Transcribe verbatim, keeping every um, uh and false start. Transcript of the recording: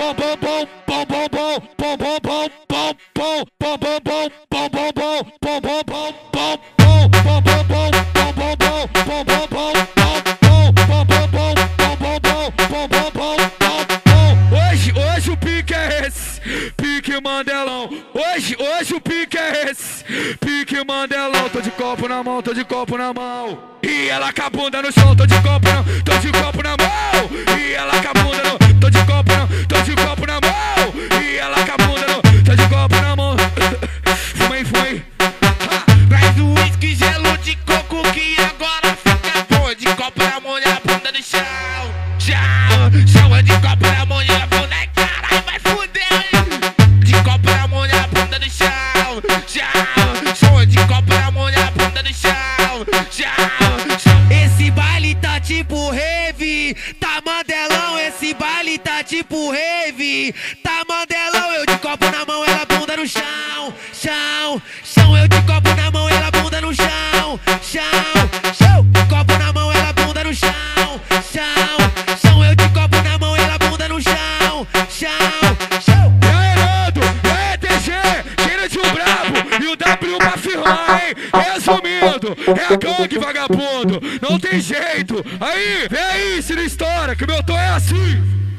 Hoje, hoje o pique é esse, pique Mandelão. Hoje, hoje o pique é esse, pique Mandelão. Tô de copo na mão, tô de copo na mão. E ela com a bunda no chão, tô de copo na, tô de copo na mão. E ela com a bunda no, tô de copo na, tô de copo na mão. E ela com a bunda no, tô de copo na mão. Fumei, fumei. Traz o uísque, gelo de coco que agora fica bom. De copo na mão e a bunda no chão. Chão, chão, de copo na mão e a bunda. Caralho, vai fuder, hein? De copo na mão e a bunda no chão. Chão, chão, de copo na mão e a bunda no chão. Chão, chão. Esse baile tá tipo rave, tá Mandelão. Esse baile tá tipo rave, tá Mandelão. Eu de copo na mão, ela bunda no chão. Chão, chão, eu de copo na mão, ela bunda no chão. Chão, chão, copo na mão, ela bunda no chão. Chão, chão, eu de copo na mão, ela bunda no chão. Chão, chão. E aí, Nando, e aí, T G, tira de um brabo e o W pra firmar, hein? Resumindo, é a gangue, vagabundo, não tem jeito. Aí, vem aí, se não estoura, que o meu tom é assim.